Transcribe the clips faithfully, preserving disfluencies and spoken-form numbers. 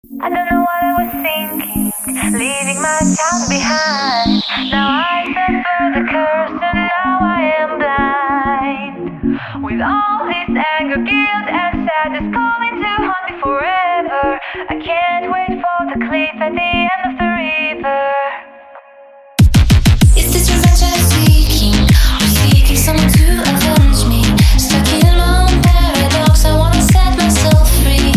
I don't know what I was thinking, leaving my child behind. Now I suffer the curse and now I am blind. With all this anger, guilt and sadness calling to haunt me forever, I can't wait for the cliff at the end of the river. Is this revenge I'm seeking, or seeking someone to avenge me? Stuck in my own paradox, I wanna set myself free.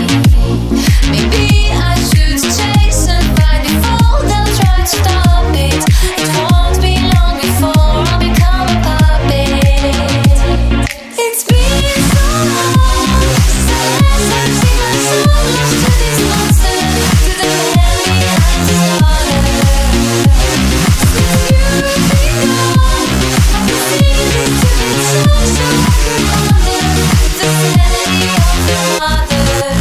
Maybe I should chase and find before they'll try to stop it. It won't be long before I'll become a puppet. It's been so long since I've seen my soul lost to this monster, to the man behind the water. Since you've been gone, I've been feeling to be so, so wonder the sanity of your mother.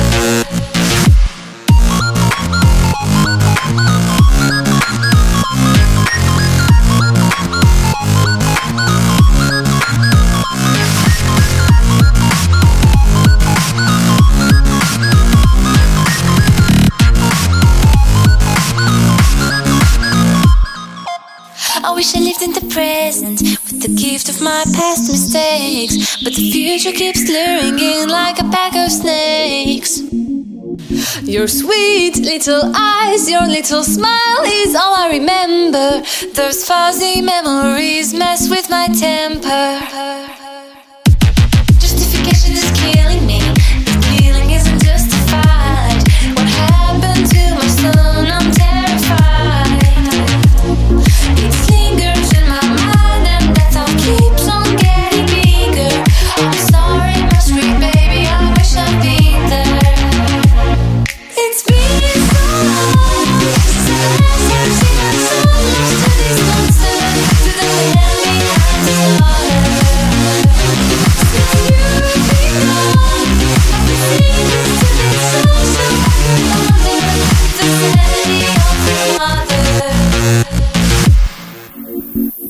I wish I lived in the present with the gift of my past mistakes, but the future keeps luring in like a pack of snakes. Your sweet little eyes, your little smile is all I remember. Those fuzzy memories mess with my temper. Justification is killing me, the feeling isn't justified. What happened to my son? I'm terrified. It lingers in my mind and that thought keeps on getting bigger. I'm sorry, my sweet baby, I wish I'd been there. It's been so long since I've seen my soul lost to this monster, to the man behind the water. Since you've been gone, I've been feeling to be so, so wonder the sanity of your mother.